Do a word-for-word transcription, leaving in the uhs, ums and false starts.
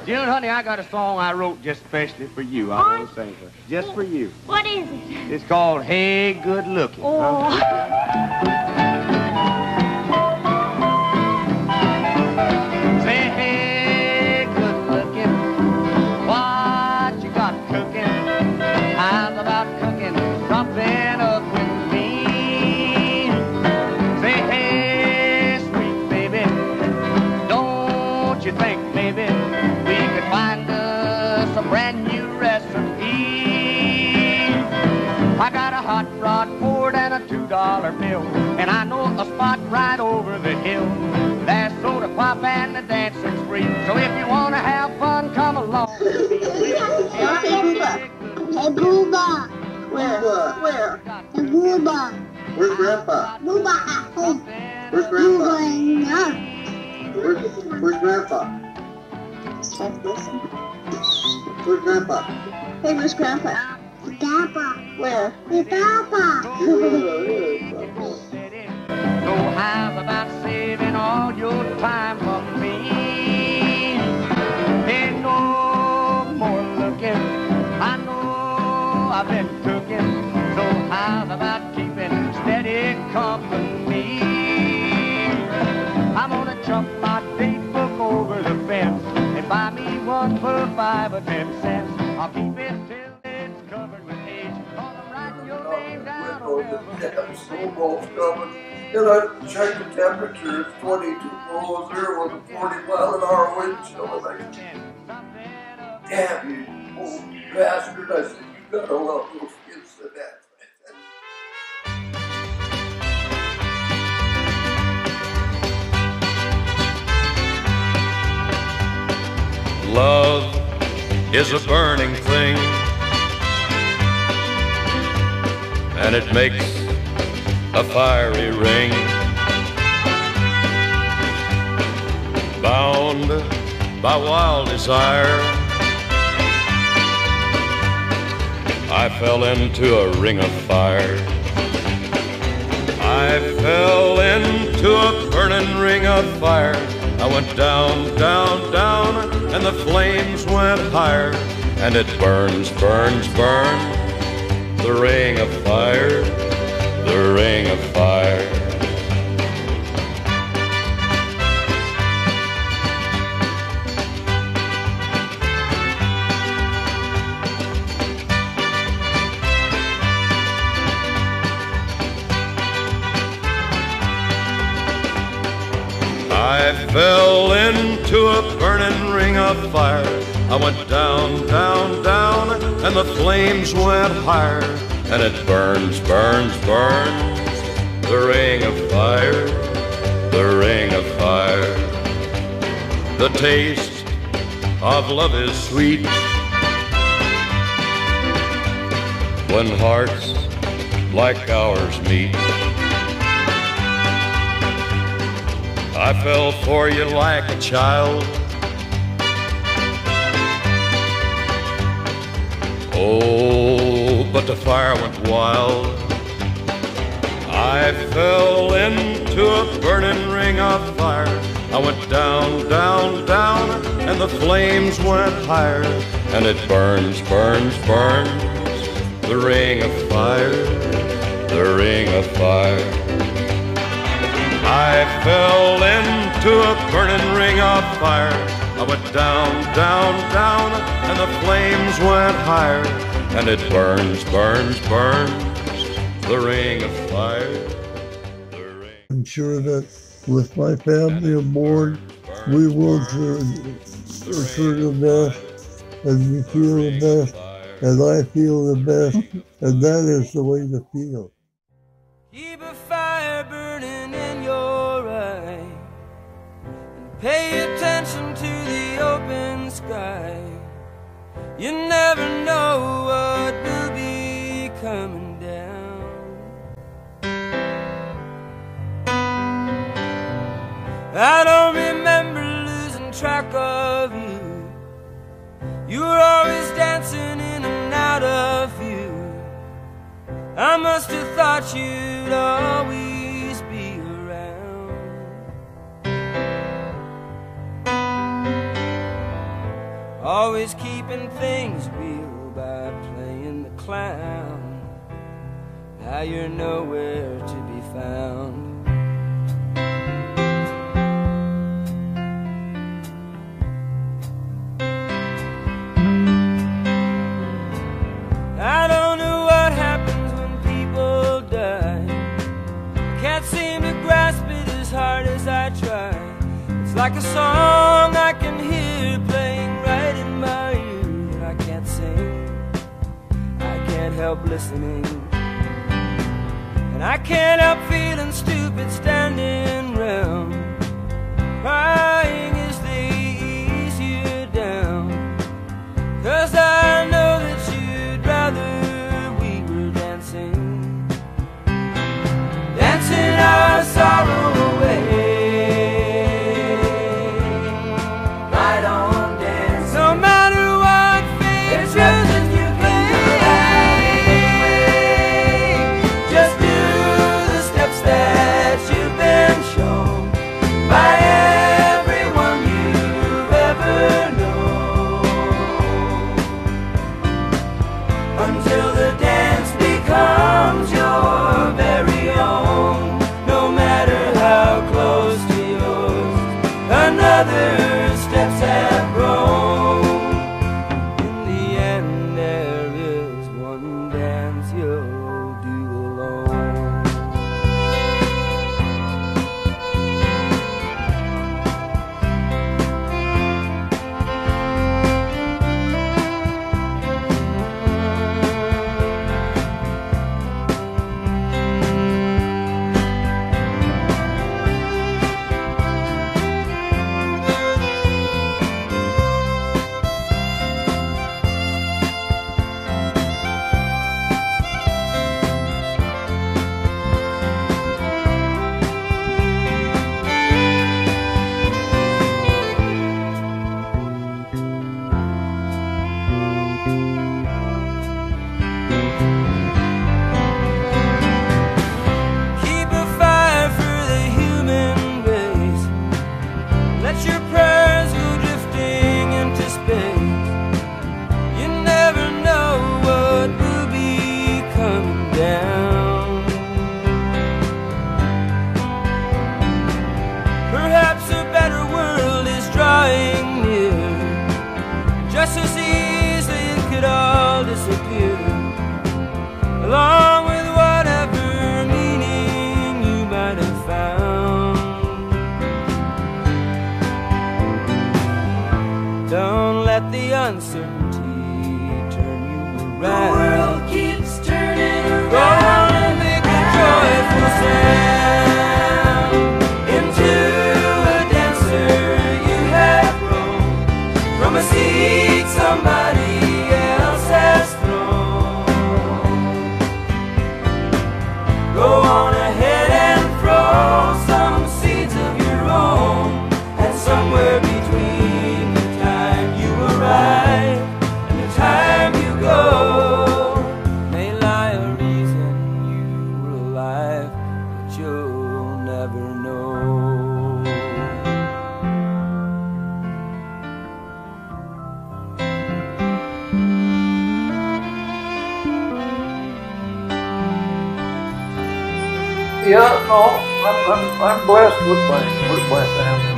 June, honey, I got a song I wrote just especially for you. I want to sing it. Just for you. What is it? It's called Hey Good Looking. Oh. Say, hey, good looking. What you got cooking? How's about cooking something up with me? Say, hey, sweet baby. Don't you think, maybe we could find us a brand new recipe? I got a hot rod Ford and a two dollar bill, and I know a spot right over the hill. There's soda pop and the dancing's free. So if you want to have fun, come along. Hey, Booba. Hey, Booba. Where? Where? Hey, Booba. Where's Grandpa? Booba at home. Where's Grandpa? Booba in the Where's, where's Grandpa? Start listening. Where's Grandpa? Hey, where's Grandpa? Grandpa. Where? Hey, Grandpa. So how's about saving all your time for me? Ain't no more looking. I know I've been cooking. So how's about keeping steady company? I'm gonna jump my date book over the fence and buy me one for five or ten cents. I'll keep it till it's covered with age. Cause I'm writing your name down on every Snowball's coming. And I checked the temperature, it's twenty-two below zero with a forty mile an hour wind chill. And I said, damn you, old bastard. I said, you gotta love those kids to death. Love is a burning thing, and it makes a fiery ring. Bound by wild desire, I fell into a ring of fire. I fell into a burning ring of fire. I went down, down, down, and the flames went higher. And it burns, burns, burns, the ring of fire, the ring of fire. I fell into a burning ring of fire. I went down, down, down, and the flames went higher. And it burns, burns, burns, the ring of fire, the ring of fire. The taste of love is sweet when hearts like ours meet. I fell for you like a child. Oh, but the fire went wild. I fell into a burning ring of fire. I went down, down, down, and the flames went higher. And it burns, burns, burns, the ring of fire, the ring of fire. I fell into a burning ring of fire. I went down, down, down, and the flames went higher. And it burns, burns, burns, the ring of fire. The ring. I'm sure that with my family aboard, we work for, for the best, and we feel the best, and I feel the best, and that is the way to feel. Keep a fire burning in your eye, and pay attention to the open sky. You never know what will be coming down. I don't remember losing track of you. You were always dancing in and out of view. I must have thought you'd always be around. always keeping things real by playing the clown. Now you're nowhere to be found. I don't know what happens when people die. Can't seem to grasp it as hard as I try. It's like a song I can hear playing right in my ear, but I can't sing. I can't help listening, and I can't help feeling stupid standing round, crying as they ease you down. 'Cause I know that you'd rather we were dancing, dancing our sorrow away. Right on, dance. No matter what fate chooses you play, just do the steps that you've been shown by everyone you've ever known, until the dance becomes your very own. No matter how close to yours another steps have grown, in the end there is one dance you'll do alone. Keep a fire for the human race. Let your prayers go drifting into space. You never know what will be coming down. Perhaps a better world is drawing near. Just as easily it could all disappear, along with whatever meaning you might have found. Don't let the uncertainty turn you around. The world keeps turning around. Go on and make a joyful sound into a dancer you have grown from a seed somebody else has thrown. Go on ahead and throw some seeds of your own, and somewhere between the time you arrive and the time you go may lie a reason you were alive, but you'll never know. Yeah, no, I'm, I'm, I'm blessed with my, with my family.